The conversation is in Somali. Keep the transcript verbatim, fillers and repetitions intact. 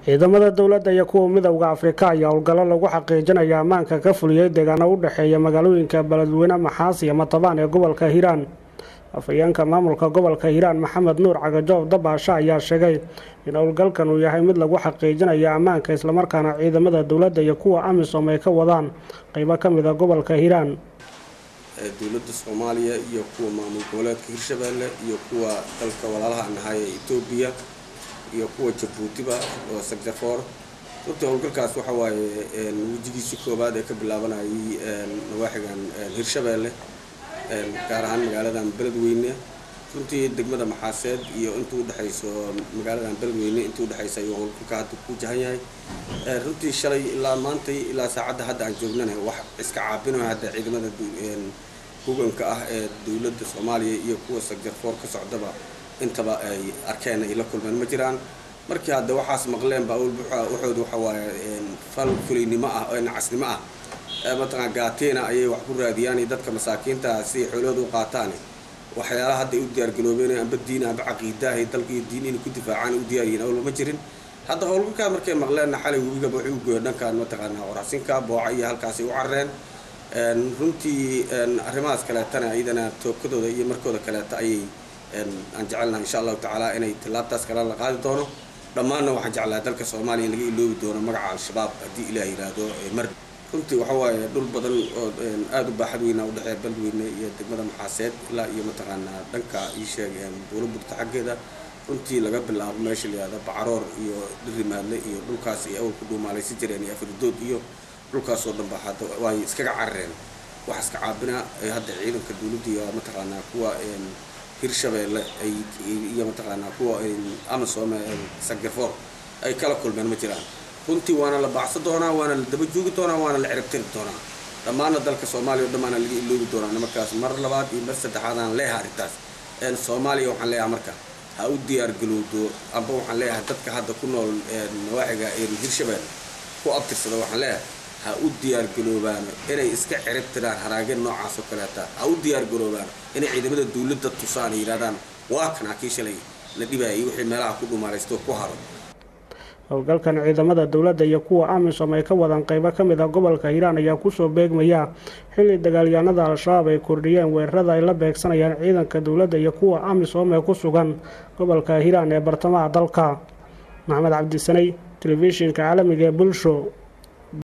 ciidamada dawladda iyo kuwa midowga Afrika ayaa howlgallo lagu xaqiijinayo ammaanka ka fuliyay deegaano u dhaxeeya magaalooyinka Beledweyne Maxaas iyo Matabaan ee gobolka Hiiraan. Afhayeenka maamulka gobolka Hiiraan Maxamed Nuur Cagajoof Dabaasha ayaa sheegay in howlgalkan uu yahay mid lagu xaqiijinayo ammaanka isla markaana ciidamada dawladda iyo kuwa AMISOM ay ka wadaan qaybo ka mid ah gobolka Hiiraan. dawladda Soomaaliya iyo kuwa maamul goboleedka Hirshabeelle iyo kuwa dalka walaalaha nahay Itoobiya iyo kuwa Jabuutiba oo Sagdafoor runtii howlgalkaas waxa waaye wajigiisa koobaad ee ka bilaabanayay nawaaxigan Hirshabeelle gaar ahaan magaaladan Beledweyne runtii degmada Maxaaseed iyo intuu u dhaxayso magaaladan Beledweyne intuu u dhaxayso iyo howlgalka hadda ku jahan yahay runtii shalay ilaa maanta ilaa saacada hadda aan joognana wax iska caabinayo hadda ciidamada hubanka ah ee dawladda Soomaaliya iyo kuwa Sagdafoor ka socdaba intaba ay arkeen ay la kulmeen ma jiraan markii hadda waxaas maqleen baa wuxuu waxa waaye fal fulinimo ah oo nacasnimo ah mataqaan gaateena ayay wax ku raadiyaan dadka masaakiinta si xooloodu qaataan waxyaalaha hadda u diyaar garoobeen amba diin amba caqiidaha dalkii diin in ku difaacaan u diyaariyeen oo ma jirin hadda howlgalka markay maqleen xalay wiiga wuxuu u gooy dhankan mataqaan wararsinka booca iyo halkaas ay u carreen runtii arrimahaas kale tan ayadana tookadooda iyo markooda kale ayay aan jecelnahay insha Allah taala inay tilaabtaas kala la qaadi doono dhamaanna waxaan jeclahay dalka Soomaaliya in laga iloobi doono magaca al-shabaab hadii Ilaahay yiraahdo mar runtii waxa waaye dhul badan oo aad u baaxad weyn u dhaxeeya Beledweyne iyo degmada Maxaaseed ilaa iyo mataqaana dhanka ii sheegeen dawladda xaggeeda runtii laga bilaabo meesha leeyada Bacaroor iyo Dhirimaadle iyo dhulkaas ay awal ku dhuumaalaysi jireen iyo Afridood iyo dhulkaas oo dhan baaxad way iska carreen wax iska caabina ay hadda ciidanka dawladda iyo mataqaana kuwa Hirshabeelle ay iyo mataqaana kuwa AMISOM Sagdafoor ay kala kulmeen ma jiraan runtii waana la baacsan doonaa waana la daba joogi doonaa waana la ciribtiri doonaa dhammaan dalka Soomaaliya dhamaana laga iloobi doonaa markaas mar labaad iyo mar saddexaad aan leeyahay arrintaas een Soomaaliya waxaan leeyahay marka ha u diyaar galowdo amba waxaan leeyahay dadka hadda ku nool nawaaxiga ee Hirshabeelle ku abtirsada waxaan leeyahay ha u diyaar galoobaan inay iska ciribtiraan haraageen noocaas oo kale ah ha u diyaar galoobaan inay ciidamada dawladda tusaan yiraahdaan waa kana kii shalay la dhibaayay wixii meelaha ku dhuumaalaysto ku haro howlgalkan ciidamada dawladda iyo kuwa AMISOM ay ka wadaan qaybo ka mid ah gobolka Hiiraan ayaa ku soo beegmaya xilli dagaalyahanada al-shabaab ay kordhiyeen weerarada ay la beegsanayaan ciidanka dawladda iyo kuwa AMISOM ee ku sugan gobolka Hiiraan ee bartamaha dalka. Maxamed Cabdi Sanay, telefishinka caalamiga ee Bulsho.